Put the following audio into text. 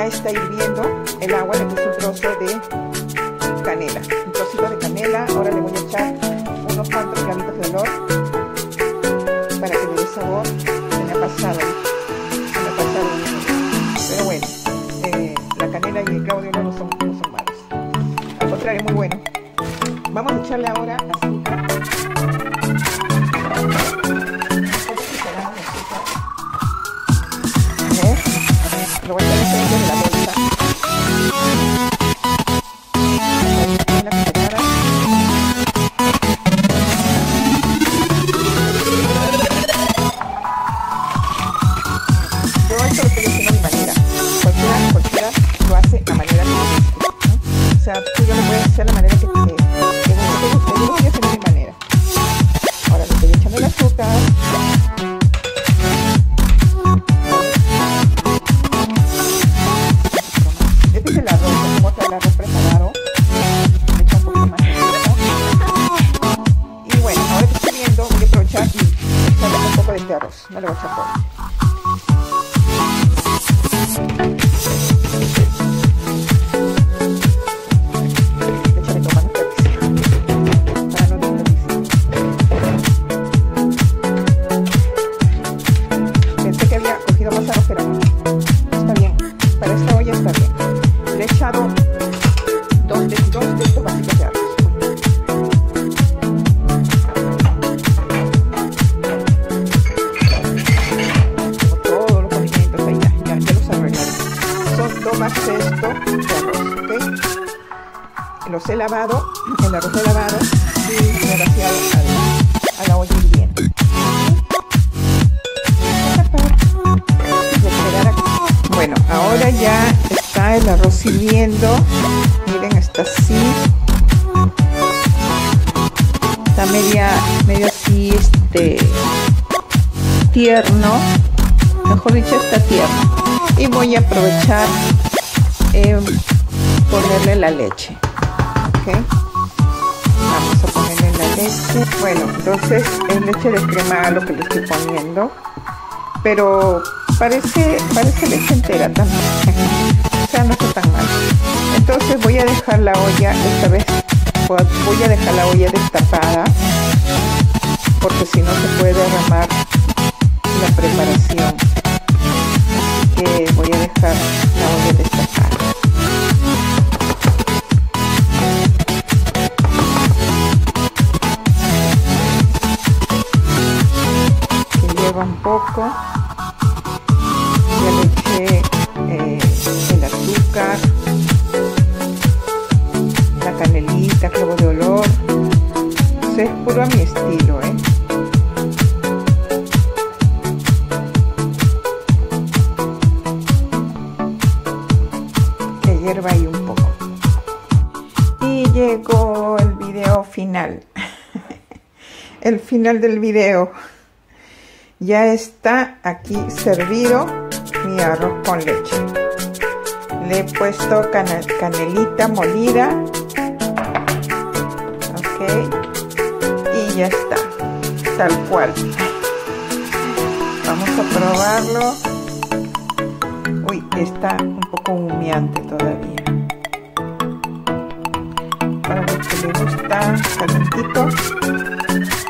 ya está hirviendo el agua, le puse un trozo de canela, un trocito de canela. Ahora le voy a echar unos cuantos clavitos de olor para que le dé sabor. Se me ha pasado, pero bueno, la canela y el clavo de olor no son malos, al contrario, muy bueno. Vamos a echarle ahora azúcar. Lo voy a echar dentro de la bolsa. Yo esto lo estoy haciendo a mi manera. Cualquiera lo hace a manera que guste, ¿no? O sea, tú ya lo puedes hacer a la manera que te guste. Yo lo voy a hacer a mi manera. Ahora le estoy echando el azúcar. Este es el arroz, como está el arroz preparado. Le echo un poquito más de azúcar. Y bueno, ahora que estoy viendo, voy a aprovechar y echarle un poco de este arroz. No le voy a echar todo. Pero no, está bien, para esta olla está bien. Le he echado dos de estos vasitos de arroz. Como todos los condimentos ahí ya los arreglaré. Son 2 vasos de esto de arroz, ¿ok? Los he lavado, el arroz lo he lavado y lo he vaciado a la olla hirviendo. Bueno, ahora ya está el arroz hirviendo. Miren, está así. Está medio así, tierno. Mejor dicho, está tierno. Y voy a aprovechar ponerle la leche. ¿Ok? Vamos a ponerle la leche. Bueno, entonces es leche de crema lo que le estoy poniendo. Pero parece leche entera también. O sea, no está tan mal. Entonces voy a dejar la olla, esta vez voy a dejar la olla destapada, porque si no se puede derramar la preparación. Así que voy a dejar la olla destapada. Que lleva un poco. Ya le eché el azúcar, la canelita, clavo de olor. Eso es puro a mi estilo, Que hierva ahí un poco. Y llegó el video final. El final del video. Ya está aquí servido mi arroz con leche. Le he puesto canelita molida. Ok. Y ya está. Tal cual. Vamos a probarlo. Uy, está un poco humeante todavía. Para los que les gusta calentito.